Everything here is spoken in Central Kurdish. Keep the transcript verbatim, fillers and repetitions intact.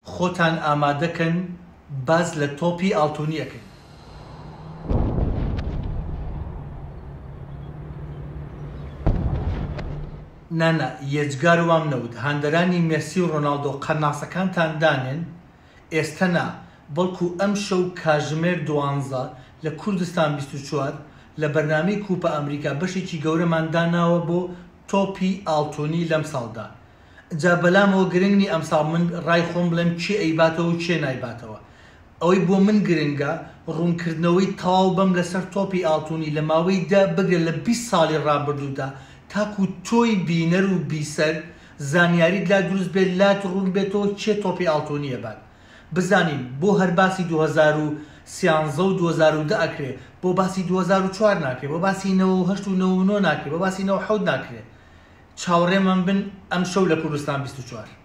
خۆتان ئامادەکەن باز لە تۆپی ئاڵتوونیەکەن. نانا یەجگار وام نەوت هاندەرانی مێسی و ڕۆناڵدۆ قەناسەکانتان دانێن ئێستا نا بەڵکو ئەم شەو کاژمێر دوانزە لە کوردستان بیست و چوار لە بەرنامەی کوپە ئەمریکا بەشێکی گەورەمان داناوە بۆ تۆپی ئاڵتوونی لەم ساڵدا. جا بەلامەوە گرنگنی ئەمساڵ من ڕای خۆم بڵێم کێ ئەیباتەوە و کێ نایباتەوە. ئەوەی بۆ من گرنگە ڕوونکردنەوەی تەواو بەم لەسەر تۆپی ئاڵتوونی لە ماوەیدا بگرێت لە بیست ساڵی ڕابردوودا تاکو تۆی بینەر و بیسەر زانیاریت لا دروست بێت لات ڕوون بێتەوە کێ تۆپی ئاڵتوونیە بات. بزانین بۆ هەر باسی دوو هەزار و سیانزە و دوو هەزار و دە ئەکرێت بۆ باسی دوو هەزار و چوار ناکرێت بۆ باسی نەوە و هەشت و نەوە و نۆ ناکرێت بۆ باسی نەوە حەوت ناکرێت. چاوەڕێمان بن ئەم شەو لە کوردستان بیست و چوار.